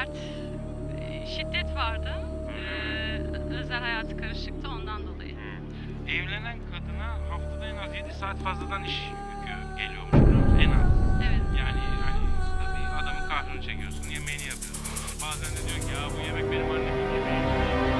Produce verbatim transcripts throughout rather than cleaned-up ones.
Evet. Ee, Şiddet vardı. Ee, özel hayatı karışıktı ondan dolayı. Evlenen kadına haftada en az yedi saat fazladan iş yükü geliyormuş biliyor musun? En az. Evet. Yani hani tabii adamın kahrını çekiyorsun, yemeğini yapıyorsun. Bazen de diyor ki ya bu yemek benim annemin yemeği.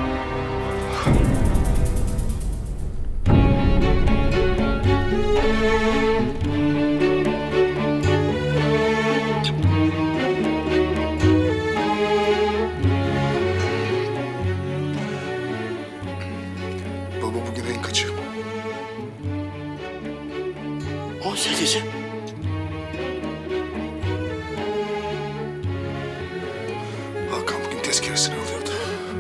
Baba bugün en kaçı? on sekizi. Hakan bugün tezkeresini alıyordu.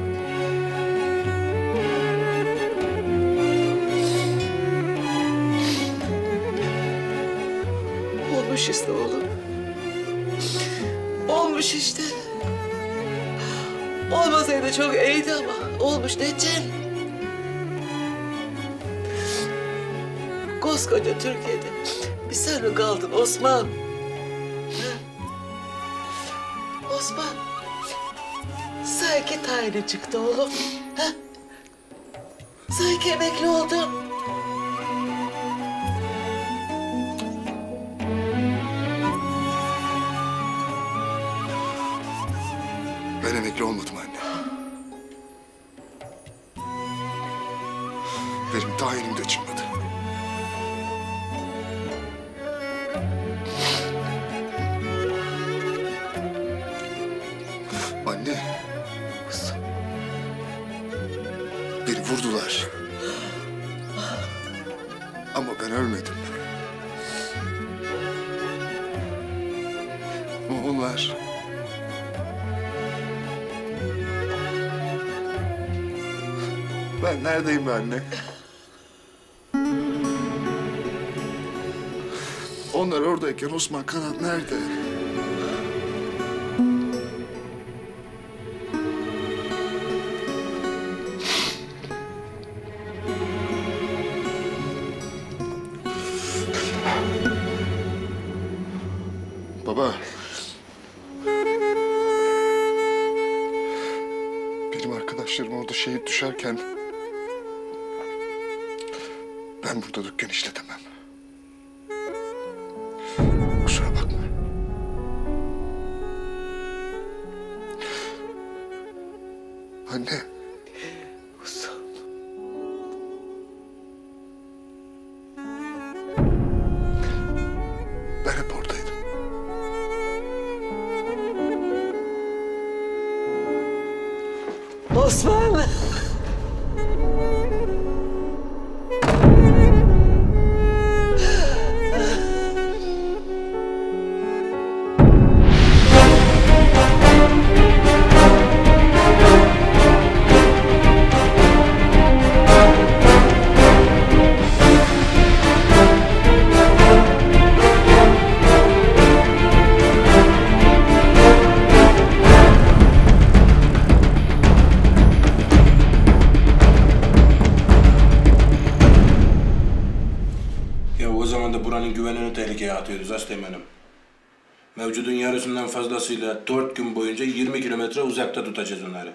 Olmuş işte oğlum. Olmuş işte. Olmasaydı çok iyiydi ama olmuş ne edeceksin? Koskoca Türkiye'de bir sen mi kaldın Osman? Ha? Osman, sanki tayini çıktı oğlum. Ha? Sanki emekli oldun. Ben emekli olmadım anne. Benim tayinim de çıkmadı. Anne. Beni vurdular. Ama ben ölmedim. Ama onlar... Ben neredeyim be anne? Onlar oradayken Osman Kanat nerede? Baba. Benim arkadaşlarım orada şehit düşerken... ben burada dükkan işletemem. Kusura bakma. Anne. Kuzum. Ben hep oradaydım. Osman. O zaman da buranın güvenini tehlikeye atıyoruz Asteğmen'im. Mevcudun yarısından fazlasıyla dört gün boyunca yirmi kilometre uzakta tutacağız onları.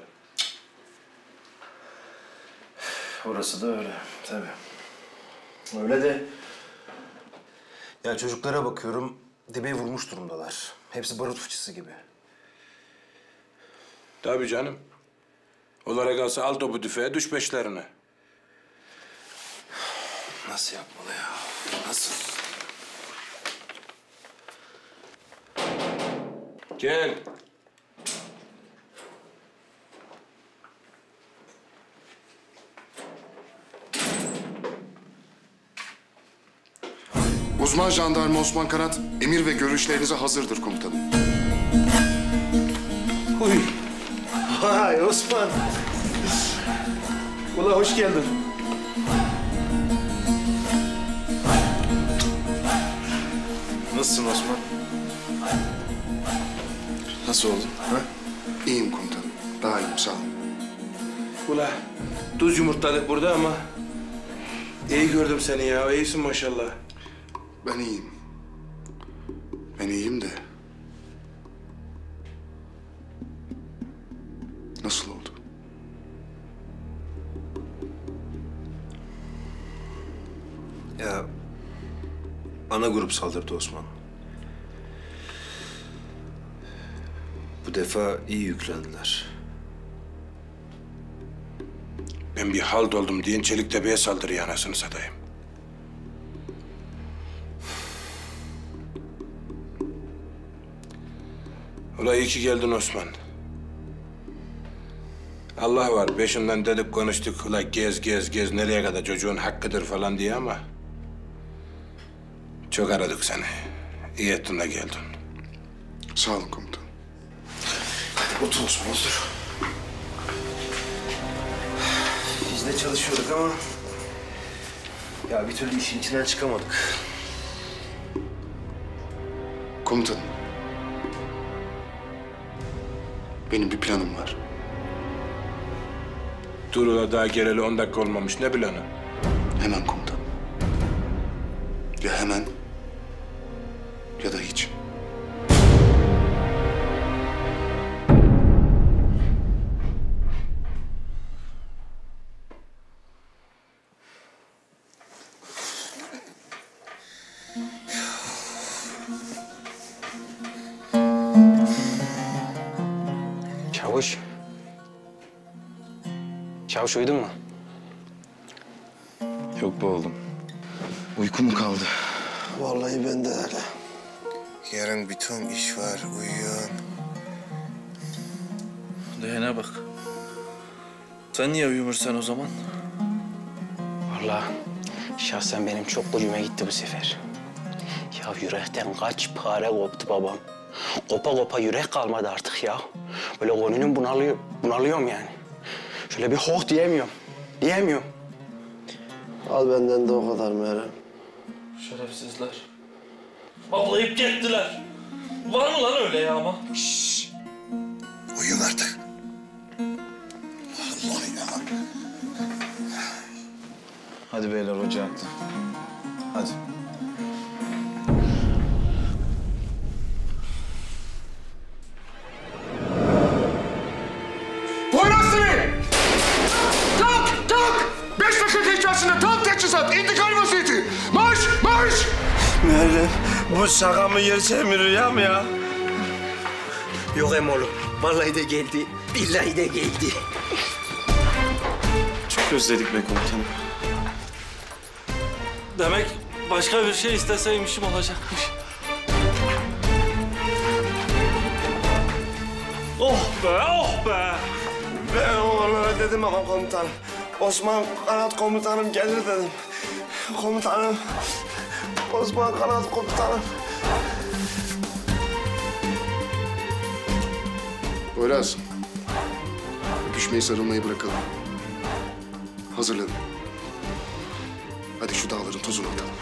Orası da öyle tabii. Öyle de... Ya çocuklara bakıyorum, dibe vurmuş durumdalar. Hepsi barut fıçısı gibi. Tabii canım. Onlara kalsa al topu tüfeğe, düş peşlerine. Nasıl yapmalı ya? Nasıl? Gel. Uzman jandarma Osman Kanat, emir ve görüşlerinize hazırdır komutanım. Uy! Vay Osman! Ula hoş geldin. Nasılsın Osman? Nasıl oldun? Ha? İyiyim komutanım. Daha iyiyim, sağ olun. Ula tuz yumurtladık burada ama iyi gördüm seni ya. İyisin maşallah. Ben iyiyim. Ben iyiyim de... Nasıl oldu? Ya ana grup saldırdı Osman. Bu defa iyi yüklendiler. Ben bir halt oldum diyen Çeliktepe'ye saldırıyor anasını satayım. Ula iyi ki geldin Osman. Allah var, peşinden dedik konuştuk. Ula gez gez gez nereye kadar çocuğun hakkıdır falan diye ama... Çok aradık seni. İyi ettin de geldin. Sağ olun komutanım. Otur Osman, otur. Biz de çalışıyorduk ama... Ya bir türlü işin içinden çıkamadık. Komutanım. Benim bir planım var. Dur ula daha geleli on dakika olmamış. Ne planı? Hemen komutanım. Ya hemen ya da hiç. Çavuş. Çavuş uyudun mu? Yok be oğlum. Uyku mu kaldı? Vallahi ben de öyle. Yarın bir ton iş var, uyuyorum. Dayana bak. Sen niye uyumursan o zaman? Vallahi şahsen benim çok gücüme gitti bu sefer. Ya yürekten kaç para koptu babam. Kopa kopa yürek kalmadı artık ya. Böyle konunun bunalıyor, bunalıyorum yani. Şöyle bir hoh diyemiyorum. Diyemiyorum. Al benden de o kadar Meryem. Şerefsizler. Avlayıp gittiler. Var mı lan öyle ya ama? Uyuyun artık. Allah ya. Hadi beyler, hoca haklı. Hadi. Poyrazlı! Tak! Tak! Beş dakika içerisinde tam teçhizat, intikal vaziyeti. Marş! Marş! Meryem, bu şaka mı gerçeği mi rüya mı ya? Yok Emolu. Vallahi de geldi. Billahi de geldi. Çok özledik be komutanım. Demek başka bir şey isteseymişim olacakmış. Oh be, oh be! Ben onlara dedim ama komutanım. Osman Kanat komutanım gelir dedim. Komutanım. Osman Kanat komutanım. Poyraz. Öpüşmeyi, sarılmayı bırakalım. Hazırlanın. Hadi şu dağların tozunu atalım.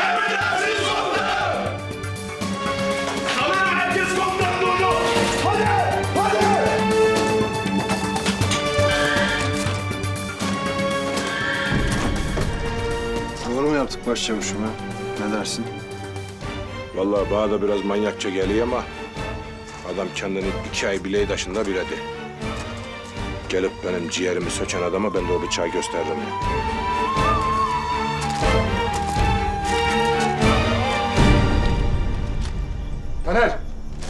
Doğru mu yaptık başçavuşum ha? Ne dersin? Vallahi bana da biraz manyakça geliyor ama... Adam kendini iki ay bileği taşında biledi. Gelip benim ciğerimi söken adama ben de o bıçağı gösteririm. Taner!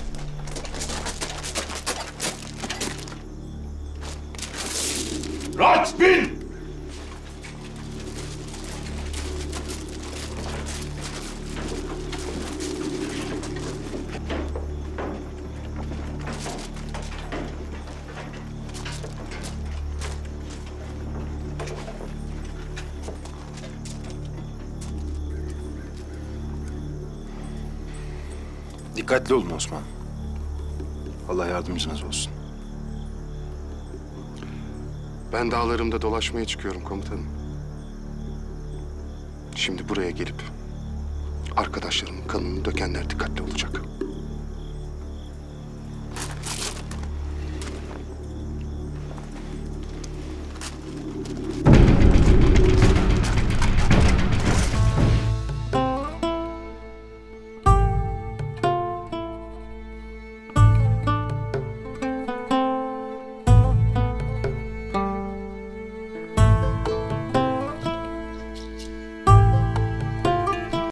Rahat bin! Dikkatli olun Osman. Allah yardımcınız olsun. Ben dağlarımda dolaşmaya çıkıyorum komutanım. Şimdi buraya gelip arkadaşlarımın kanını dökenler dikkatli olacak.